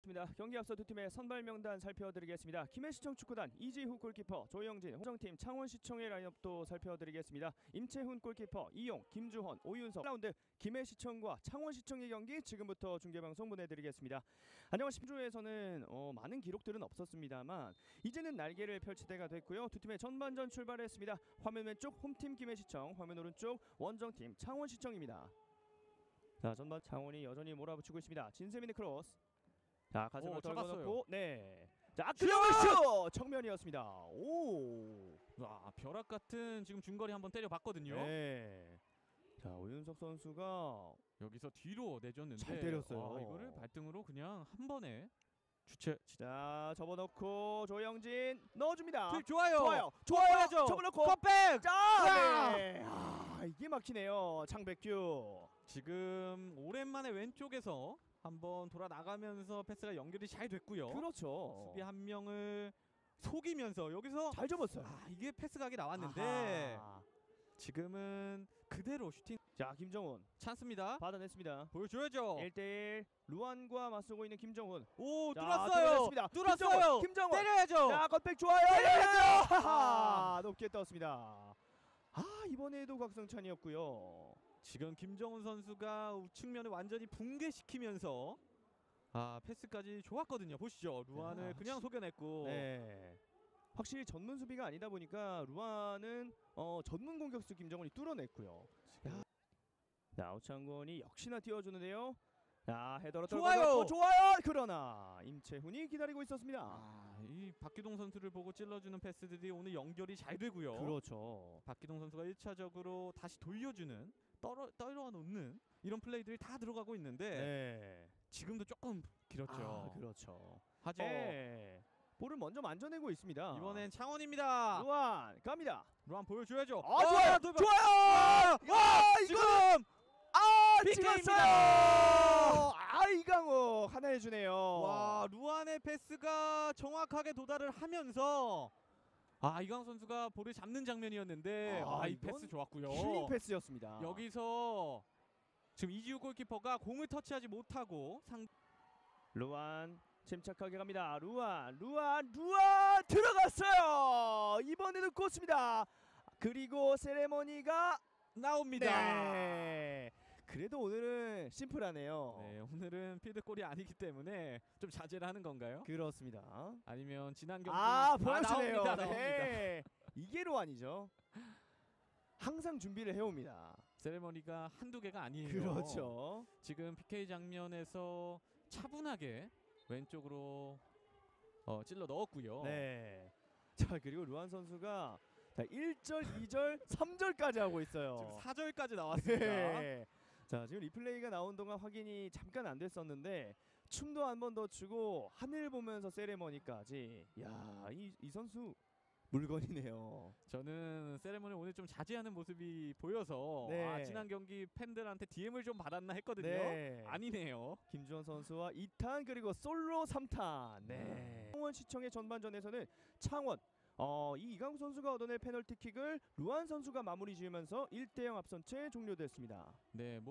경기 앞서 두 팀의 선발 명단 살펴드리겠습니다. 김해시청 축구단 이지후 골키퍼, 조영진, 호정팀 창원시청의 라인업도 살펴드리겠습니다. 임채훈 골키퍼, 이용, 김주헌, 오윤석. 라운드 김해시청과 창원시청의 경기 지금부터 중계방송 보내드리겠습니다. 안녕하십니까. 10주에서는 많은 기록들은 없었습니다만 이제는 날개를 펼칠 때가 됐고요. 두 팀의 전반전 출발했습니다. 화면 왼쪽 홈팀 김해시청, 화면 오른쪽 원정팀 창원시청입니다. 자, 전반 창원이 여전히 몰아붙이고 있습니다. 진세민의 크로스. 자, 가슴을 떨궈놓고 네. 자, 슛! 정면이었습니다. 오. 와, 벼락 같은 지금 중거리 한번 때려봤거든요. 네. 자, 오윤석 선수가 여기서 뒤로 내줬는데 잘 때렸어요. 이거를 발등으로 그냥 한 번에 주체. 자, 접어넣고 조영진 넣어줍니다. 투입 좋아요. 좋아요. 죠 접어넣고 컵백. 자, 네. 이게 막히네요. 장백규. 지금 오랜만에 왼쪽에서 한번 돌아 나가면서 패스가 연결이 잘 됐고요. 그렇죠. 수비 한 명을 속이면서 여기서 잘 접었어요. 이게 패스각이 나왔는데 아하. 지금은 그대로 슈팅. 자, 김정훈 찬스입니다. 받아냈습니다. 보여줘야죠. 1대1 루안과 맞서고 있는 김정훈. 오, 자, 뚫었어요. 뚫었어요. 김정훈. 때려야죠. 자, 컷백 좋아요. 때려야죠. 높게 떴습니다. 이번에도 곽성찬이었고요. 지금 김정훈 선수가 우측면을 완전히 붕괴시키면서 패스까지 좋았거든요. 보시죠. 루안을 그냥 속여냈고. 네. 확실히 전문 수비가 아니다 보니까 루안은 전문 공격수 김정훈이 뚫어냈고요. 자, 오창권이 역시나 띄워주는데요. 자, 헤더로 좋아요. 좋아요. 그러나 임채훈이 기다리고 있었습니다. 이 박기동 선수를 보고 찔러주는 패스들이 오늘 연결이 잘 되고요. 그렇죠. 박기동 선수가 1차적으로 다시 돌려주는 떨어 놓는 이런 플레이들이 다 들어가고 있는데 네. 지금도 조금 길었죠. 그렇죠. 하죠. 네. 볼을 먼저 만져내고 있습니다. 이번엔 창원입니다. 루안 갑니다. 루안 보여줘야죠. 좋아요. 지금 찍었어요. 이강호 하나 해주네요. 와, 루안의 패스가 정확하게 도달을 하면서 이강호 선수가 볼을 잡는 장면이었는데 이 패스 좋았고요. 힐링 패스였습니다. 여기서 지금 이지우 골키퍼가 공을 터치하지 못하고 루안 침착하게 갑니다. 루안 들어갔어요. 이번에도 꽂습니다. 그리고 세레머니가 나옵니다. 네. 그래도 오늘은 심플하네요. 네, 오늘은 필드골이 아니기 때문에 좀 자제를 하는 건가요? 그렇습니다. 아니면 지난 경기 보여주네요. 나옵니다. 네. 이게 루안이죠. 항상 준비를 해옵니다. 세레머니가 한두 개가 아니에요. 그렇죠. 지금 PK 장면에서 차분하게 왼쪽으로 찔러 넣었고요. 네. 자, 그리고 루안 선수가 1절, 2절, 3절까지 하고 있어요. 지금 4절까지 나왔습니다. 네. 자, 지금 리플레이가 나온 동안 확인이 잠깐 안 됐었는데 춤도 한 번 더 추고 하늘 보면서 세레머니까지. 야, 이 선수 물건이네요. 저는 세레머니 오늘 좀 자제하는 모습이 보여서 네. 지난 경기 팬들한테 DM을 좀 받았나 했거든요. 네. 아니네요. 김주원 선수와 2탄 그리고 솔로 3탄. 네. 창원시청의 전반전에서는 창원 이 이강호 선수가 얻어낼 페널티킥을 루안 선수가 마무리 지으면서 1대0 앞선 채 종료됐습니다. 네,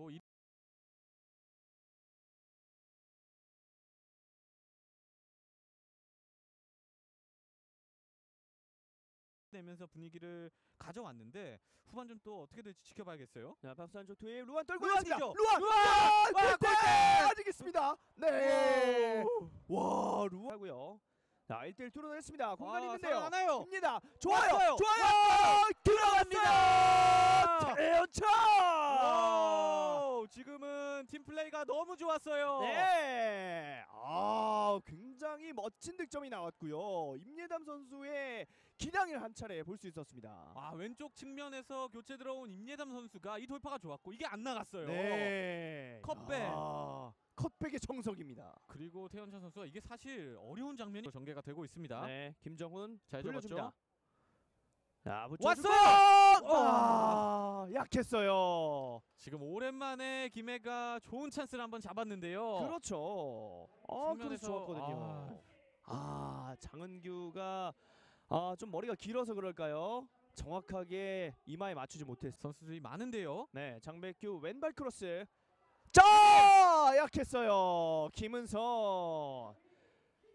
내면서 분위기를 가져왔는데 후반전 또 어떻게 될지 지켜봐야겠어요. 자, 박수 한쪽 투입. 루안 떨고 있습니다. 루안! 골대! 아직 있습니다. 네. 와, 루안 하고요. 자, 1대1 뚫어냈습니다. 공간이 있는데요. 살아나요. 입니다. 좋아요. 왔어요. 들어갑니다. 대연차. 지금은 팀 플레이가 너무 좋았어요. 네. 굉장히 멋진 득점이 나왔고요. 임예담 선수의 기량을 한 차례 볼 수 있었습니다. 왼쪽 측면에서 교체 들어온 임예담 선수가 이 돌파가 좋았고 이게 안 나갔어요. 네. 컵백. 컷백의 정석입니다. 그리고 태현찬 선수가 이게 사실 어려운 장면이 전개가 되고 있습니다. 네, 김정훈 잘 돌려줍니다. 자, 왔어요! 약했어요. 지금 오랜만에 김해가 좋은 찬스를 한번 잡았는데요. 그렇죠. 그래서 좋았거든요. 장은규가 좀 머리가 길어서 그럴까요? 정확하게 이마에 맞추지 못했어요. 선수들이 많은데요. 네, 장백규 왼발 크로스. 약했어요. 김은선.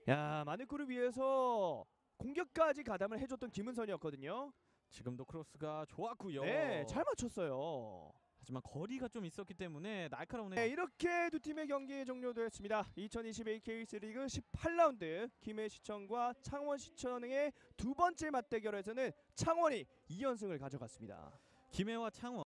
야, 마네코를 위해서 공격까지 가담을 해줬던 김은선이었거든요. 지금도 크로스가 좋았고요. 네, 잘 맞췄어요. 하지만 거리가 좀 있었기 때문에 날카로운 네, 이렇게 두 팀의 경기 종료되었습니다. 2022 KBS 리그 18라운드 김해시청과 창원시청의 두 번째 맞대결에서는 창원이 2연승을 가져갔습니다. 김해와 창원